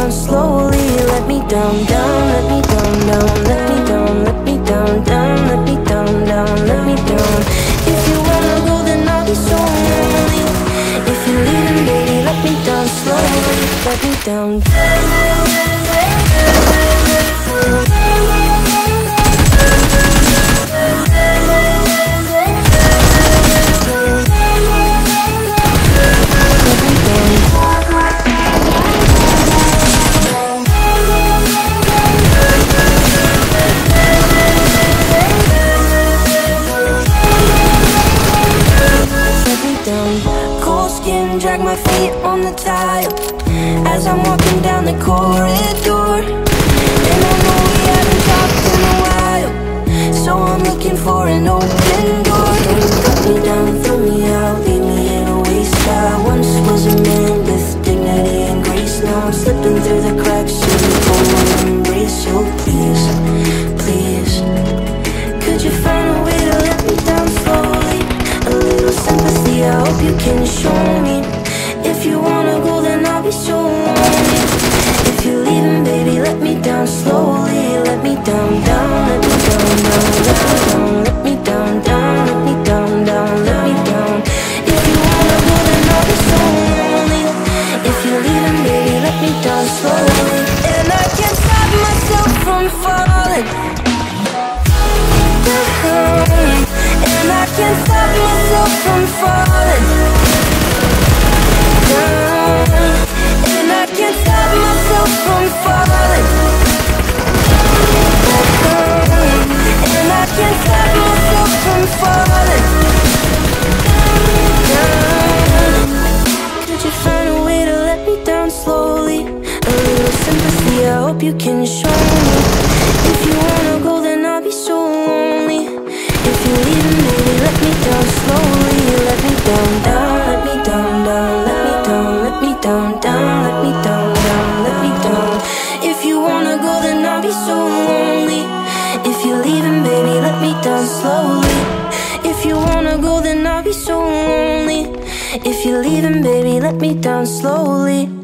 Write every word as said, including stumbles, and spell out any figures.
down slowly. Let me down, down, let me down, down, let me down, let me down, down, let me down, down, let me down. If you wanna go, then I'll be so lonely. If you're leaving, baby, let me down slowly. Let me down. Cold skin, drag my feet on the tile as I'm walking down the corridor. And I know we haven't talked in a while, so I'm looking for an open door. Don't cut me down, throw me out, leave me in a waste. I once was a man with dignity and grace. Now I'm slipping through the cracks in the cold embrace. So please, please, could you find a way to let me down slowly? A little sympathy, I hope you can show me. If you wanna go, then I'll be so lonely. If you're leaving, baby, let me down slowly. Let me down, down, let me down, down, let me down, let me down, down, down, down, let me down. If you wanna go, then I'll be so lonely. If you're leaving, baby, let me down slowly. And I can't stop myself from falling down. And I can't stop myself from falling down. And I can't stop myself from falling down. And I can't stop myself from falling down. Could you find a way to let me down slowly? A little sympathy, I hope you can show me. If you wanna go, then I'll be so lonely. If you're leaving, baby, let me down slowly. Let me down, down, let me down, down, let me down, let me down, down, let me down, down, let me down. If you wanna go, then I'll be so lonely. If you're leaving, baby, let me down slowly. If you wanna go, then I'll be so lonely. If you're leaving, baby, let me down slowly.